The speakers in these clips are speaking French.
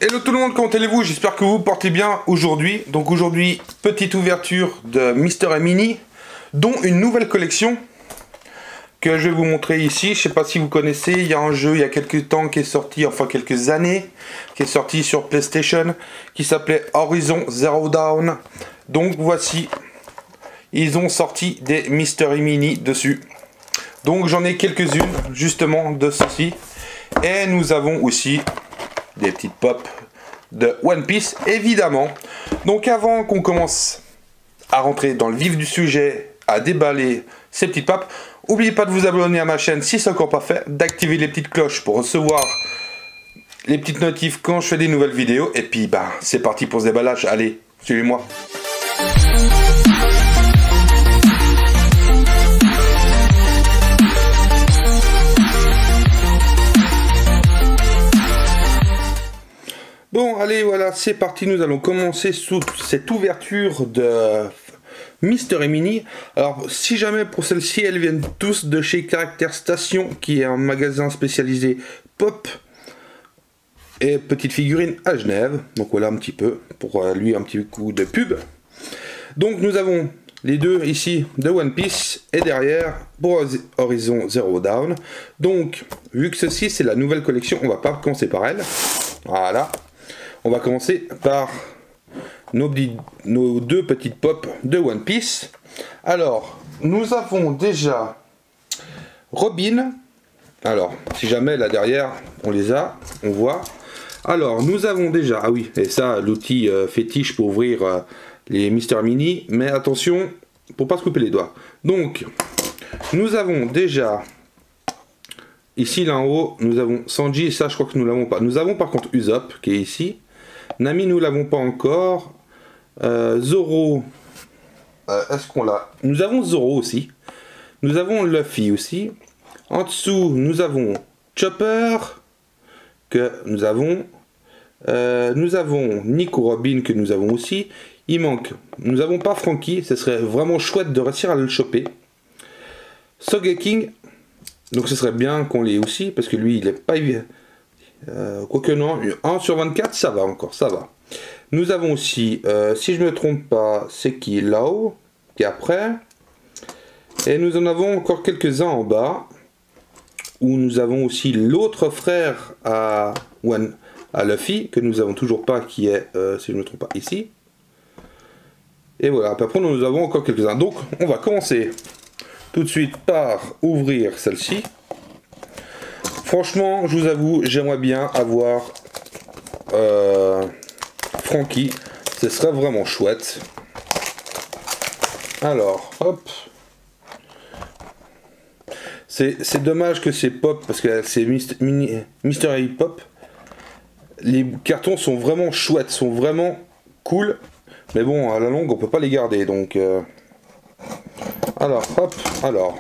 Hello tout le monde, comment allez-vous? J'espère que vous vous portez bien aujourd'hui. Donc aujourd'hui, petite ouverture de Mister et Mini, dont une nouvelle collection que je vais vous montrer ici. Je sais pas si vous connaissez, il y a un jeu il y a quelques temps qui est sorti, enfin quelques années, qui est sorti sur PlayStation, qui s'appelait Horizon Zero Dawn. Donc voici, ils ont sorti des Mister et Mini dessus. Donc j'en ai quelques-unes justement de ceci. Et nous avons aussi des petites pop de One Piece évidemment. Donc avant qu'on commence à rentrer dans le vif du sujet, à déballer ces petites pop, n'oubliez pas de vous abonner à ma chaîne si ce n'est encore pas fait, d'activer les petites cloches pour recevoir les petites notifs quand je fais des nouvelles vidéos. Et puis bah c'est parti pour ce déballage, allez, suivez-moi. Bon, allez, voilà, c'est parti. Nous allons commencer sous cette ouverture de Mister et Mini. Alors, si jamais pour celle-ci, elles viennent tous de chez Caractère Station, qui est un magasin spécialisé pop et petites figurines à Genève. Donc voilà un petit peu, pour lui un petit coup de pub. Donc nous avons les deux ici de One Piece et derrière pour Horizon Zero Dawn. Donc, vu que ceci c'est la nouvelle collection, on va pas commencer par elle. Voilà. On va commencer par nos deux petites pop de One Piece. Alors, nous avons déjà Robin. Alors, si jamais là derrière, on les a, on voit. Alors, nous avons déjà, ah oui, et ça, l'outil fétiche pour ouvrir les Mister Mini. Mais attention, pour pas se couper les doigts. Donc, nous avons déjà, ici là en haut, nous avons Sanji, ça je crois que nous l'avons pas. Nous avons par contre Usopp qui est ici. Nami nous l'avons pas encore. Zoro, est-ce qu'on l'a? Nous avons Zoro aussi. Nous avons Luffy aussi. En dessous nous avons Chopper que nous avons. Nous avons Nico Robin que nous avons aussi. Il manque. Nous n'avons pas Franky. Ce serait vraiment chouette de réussir à le choper. Sogeking. Donc ce serait bien qu'on l'ait aussi parce que lui il est pas évident. Quoique non, 1 sur 24 ça va encore, ça va. Nous avons aussi, si je ne me trompe pas, c'est qui là-haut, qui est après. Et nous en avons encore quelques-uns en bas. Où nous avons aussi l'autre frère à Luffy, que nous avons toujours pas, qui est, si je ne me trompe pas, ici. Et voilà, après nous avons encore quelques-uns. Donc on va commencer tout de suite par ouvrir celle-ci. Franchement, je vous avoue, j'aimerais bien avoir Franky. Ce serait vraiment chouette. Alors, hop. C'est dommage que c'est pop, parce que c'est Mystery Pop. Les cartons sont vraiment chouettes, sont vraiment cool. Mais bon, à la longue, on peut pas les garder. Donc, alors, hop, alors.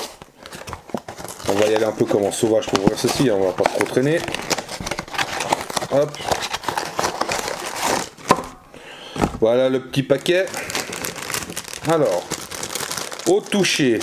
On va y aller un peu comme en sauvage pour ouvrir ceci, hein, on va pas trop traîner. Hop. Voilà le petit paquet. Alors, au toucher.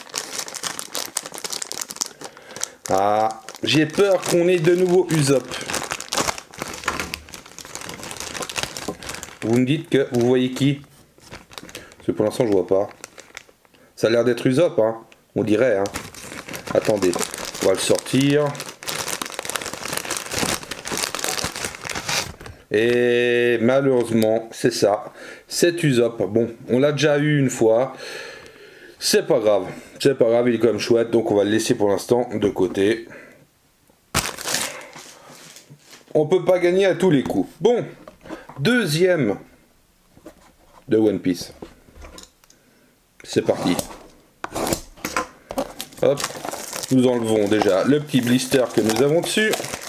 Ah, j'ai peur qu'on ait de nouveau Usopp. Vous me dites que vous voyez qui? Parce que pour l'instant je vois pas. Ça a l'air d'être Usopp, hein. On dirait, hein. Attendez, on va le sortir. Et malheureusement, c'est ça. C'est Usopp. Bon, on l'a déjà eu une fois. C'est pas grave. C'est pas grave, il est quand même chouette. Donc on va le laisser pour l'instant de côté. On peut pas gagner à tous les coups. Bon, deuxième de One Piece. C'est parti. Hop. Nous enlevons déjà le petit blister que nous avons dessus.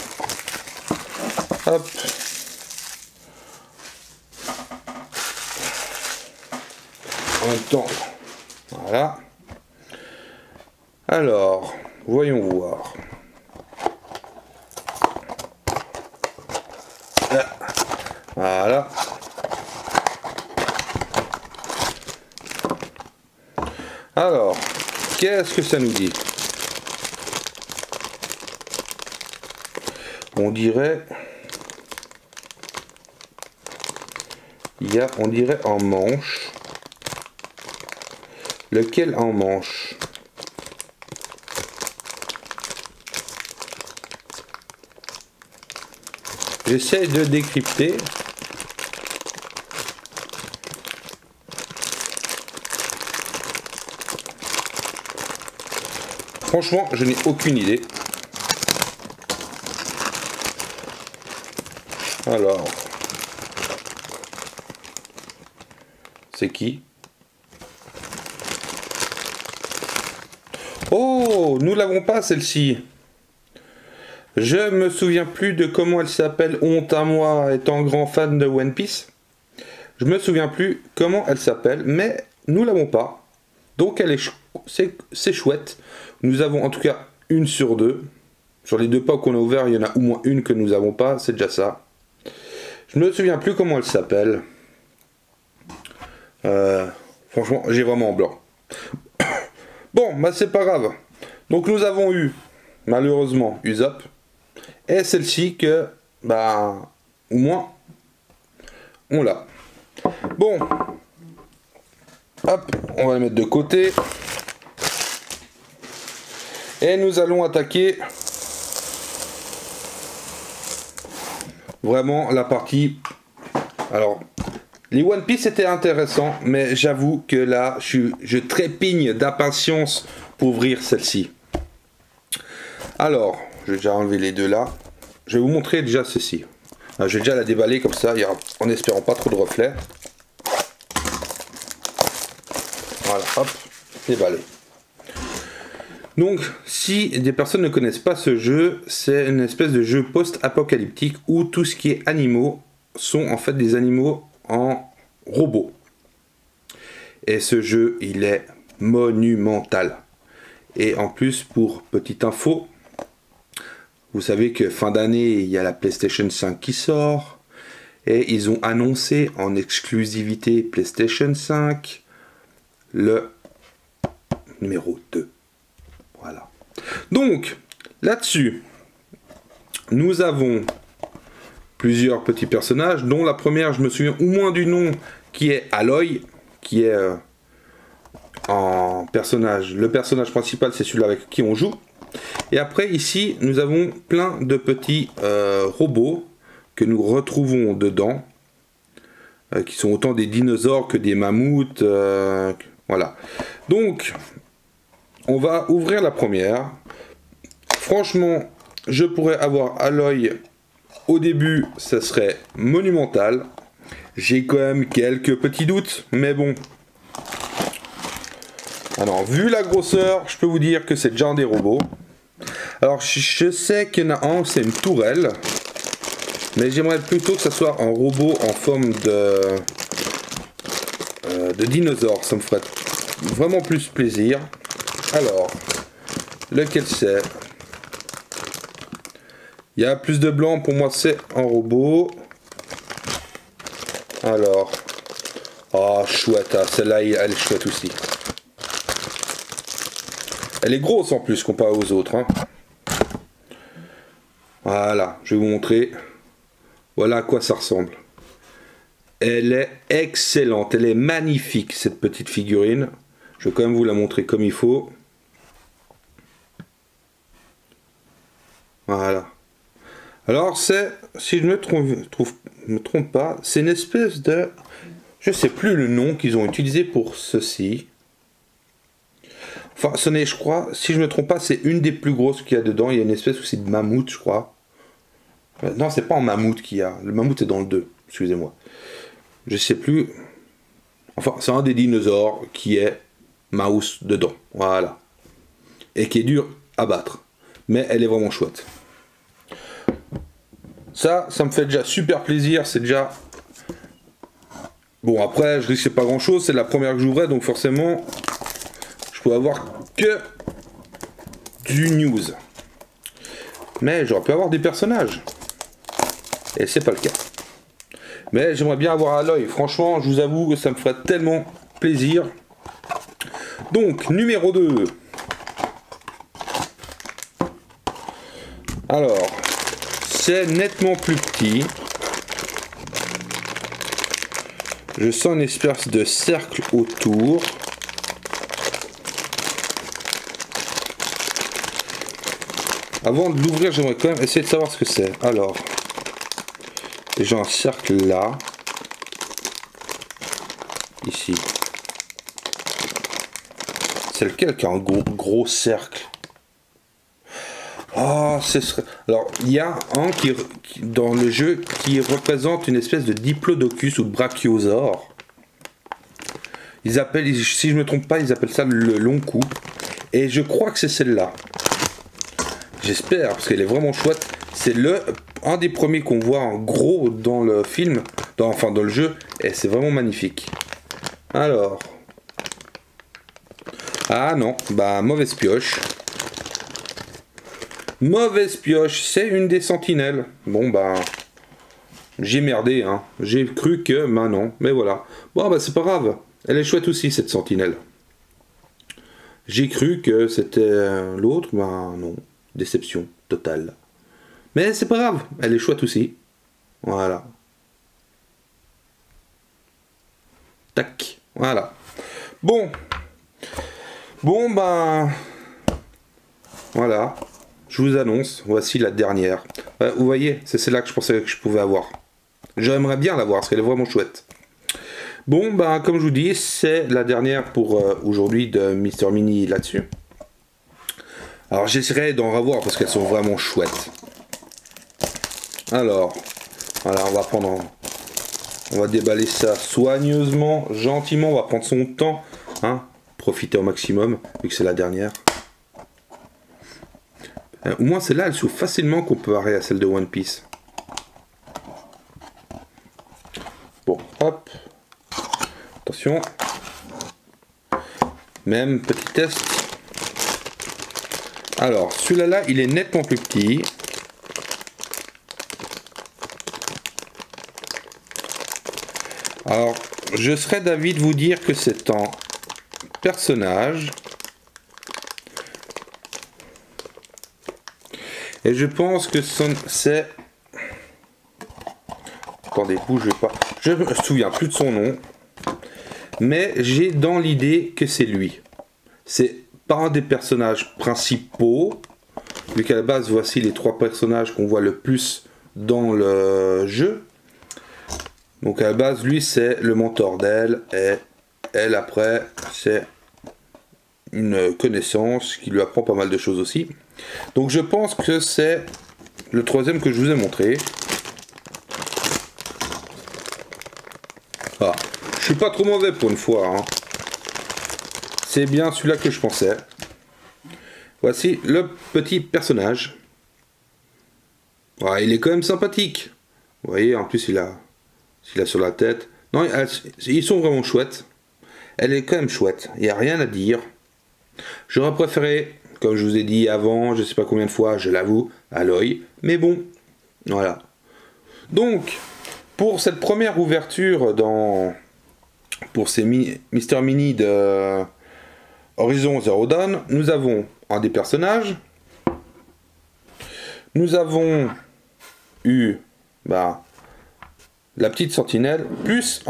Hop. En même temps, voilà. Alors, voyons voir. Voilà. Alors, qu'est-ce que ça nous dit? On dirait Il y a, on dirait, en manche. Lequel en manche? J'essaie de décrypter. Franchement, je n'ai aucune idée. Alors, c'est qui? Oh, nous l'avons pas celle-ci. Je me souviens plus de comment elle s'appelle. Honte à moi, étant grand fan de One Piece. Je me souviens plus comment elle s'appelle, mais nous l'avons pas. Donc elle est c'est chouette. Nous avons en tout cas une sur deux. Sur les deux packs qu'on a ouverts, il y en a au moins une que nous n'avons pas. C'est déjà ça. Je ne me souviens plus comment elle s'appelle. Franchement, j'ai vraiment en blanc. Bon, bah c'est pas grave. Donc nous avons eu, malheureusement, Usopp. Et celle-ci que, bah, au moins, on l'a. Bon. Hop, on va la mettre de côté. Et nous allons attaquer vraiment la partie. Alors, les One Piece étaient intéressants, mais j'avoue que là, je trépigne d'impatience pour ouvrir celle-ci. Alors, je vais déjà enlever les deux là. Je vais vous montrer déjà ceci. Je vais déjà la déballer comme ça, en espérant pas trop de reflets. Voilà, hop, déballé. Donc, si des personnes ne connaissent pas ce jeu, c'est une espèce de jeu post-apocalyptique où tout ce qui est animaux sont en fait des animaux en robots. Et ce jeu, il est monumental. Et en plus, pour petite info, vous savez que fin d'année, il y a la PlayStation 5 qui sort. Et ils ont annoncé en exclusivité PlayStation 5 le numéro 2. Voilà. Donc, là-dessus, nous avons plusieurs petits personnages, dont la première, je me souviens au moins du nom, qui est Aloy, qui est en personnage. Le personnage principal, c'est celui avec qui on joue. Et après, ici, nous avons plein de petits robots que nous retrouvons dedans, qui sont autant des dinosaures que des mammouths. Voilà. Donc, on va ouvrir la première. Franchement, je pourrais avoir Aloy au début, ça serait monumental. J'ai quand même quelques petits doutes, mais bon. Alors, vu la grosseur, je peux vous dire que c'est déjà un des robots. Alors, je sais qu'il y en a un, c'est une tourelle. Mais j'aimerais plutôt que ça soit un robot en forme de dinosaure. Ça me ferait vraiment plus plaisir. Alors, lequel c'est? Il y a plus de blanc, pour moi c'est un robot. Alors, oh chouette, hein, celle-là elle est chouette aussi. Elle est grosse en plus comparée aux autres. Hein. Voilà, je vais vous montrer. Voilà à quoi ça ressemble. Elle est excellente, elle est magnifique cette petite figurine. Je vais quand même vous la montrer comme il faut. Voilà. Alors c'est, si je ne me trompe pas, c'est une espèce de... Je ne sais plus le nom qu'ils ont utilisé pour ceci. Enfin, ce n'est, je crois, si je ne me trompe pas, c'est une des plus grosses qu'il y a dedans. Il y a une espèce aussi de mammouth, je crois. Non, c'est pas en mammouth qu'il y a. Le mammouth est dans le 2, excusez-moi. Je sais plus. Enfin, c'est un des dinosaures qui est mouse dedans. Voilà. Et qui est dur à battre. Mais elle est vraiment chouette. Ça me fait déjà super plaisir. C'est déjà... Bon, après, je risque pas grand-chose. C'est la première que j'ouvrais, donc forcément, je peux avoir que du news. Mais j'aurais pu avoir des personnages. Et c'est pas le cas. Mais j'aimerais bien avoir Aloy. Franchement, je vous avoue que ça me ferait tellement plaisir. Donc, numéro 2. Alors, c'est nettement plus petit. Je sens une espèce de cercle autour. Avant de l'ouvrir, j'aimerais quand même essayer de savoir ce que c'est. Alors, j'ai un cercle là. Ici. C'est lequel qui a un gros cercle? Ah, alors, il y a un qui, dans le jeu, qui représente une espèce de diplodocus ou de brachiosaure. Ils appellent, si je ne me trompe pas, ils appellent ça le long cou. Et je crois que c'est celle-là. J'espère, parce qu'elle est vraiment chouette. C'est un des premiers qu'on voit en gros dans le film, enfin dans le jeu, et c'est vraiment magnifique. Alors... Ah non, bah mauvaise pioche. Mauvaise pioche, c'est une des sentinelles. Bon bah... J'ai merdé, hein. J'ai cru que... Bah non, mais voilà. Bon bah c'est pas grave. Elle est chouette aussi, cette sentinelle. J'ai cru que c'était l'autre, bah non. Déception totale. Mais c'est pas grave, elle est chouette aussi. Voilà. Tac, voilà. Bon, ben... Voilà. Je vous annonce, voici la dernière. Vous voyez, c'est celle-là que je pensais que je pouvais avoir. J'aimerais bien l'avoir, parce qu'elle est vraiment chouette. Bon, ben, comme je vous dis, c'est la dernière pour aujourd'hui de Mister Mini là-dessus. Alors, j'essaierai d'en revoir, parce qu'elles sont vraiment chouettes. Alors, voilà, on va déballer ça soigneusement, gentiment, on va prendre son temps, hein, profiter au maximum, vu que c'est la dernière. Au moins celle-là, elle s'ouvre facilement comparée à celle de One Piece. Bon, hop. Attention. Même petit test. Alors, celui-là, il est nettement plus petit. Alors, je serais d'avis de vous dire que c'est un personnage. Et je pense que c'est... Attendez, bougez pas. Je me souviens plus de son nom. Mais j'ai dans l'idée que c'est lui. C'est pas un des personnages principaux. Vu qu'à la base, voici les 3 personnages qu'on voit le plus dans le jeu. Donc à la base, lui, c'est le mentor d'elle. Et elle, après, c'est une connaissance qui lui apprend pas mal de choses aussi. Donc je pense que c'est le 3e que je vous ai montré. Ah, je suis pas trop mauvais pour une fois, hein. C'est bien celui-là que je pensais. Voici le petit personnage. Ah, il est quand même sympathique. Vous voyez, en plus il a sur la tête. Non, ils sont vraiment chouettes. Elle est quand même chouette. Il n'y a rien à dire. J'aurais préféré, comme je vous ai dit avant, je sais pas combien de fois, je l'avoue, Aloy. Mais bon, voilà. Donc, pour cette première ouverture pour ces Mister Mini de Horizon Zero Dawn, nous avons un des personnages. Nous avons eu la petite sentinelle, plus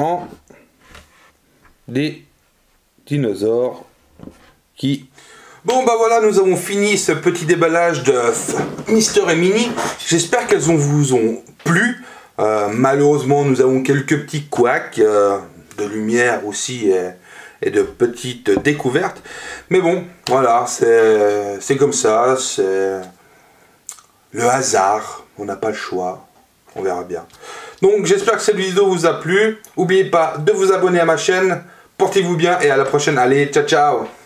des dinosaures qui... Bon bah voilà, nous avons fini ce petit déballage de Mister et Mini. J'espère qu'elles vous ont plu. Malheureusement, nous avons quelques petits couacs de lumière aussi et de petites découvertes. Mais bon, voilà, c'est comme ça, c'est le hasard. On n'a pas le choix. On verra bien. Donc j'espère que cette vidéo vous a plu. N'oubliez pas de vous abonner à ma chaîne. Portez-vous bien et à la prochaine. Allez, ciao ciao.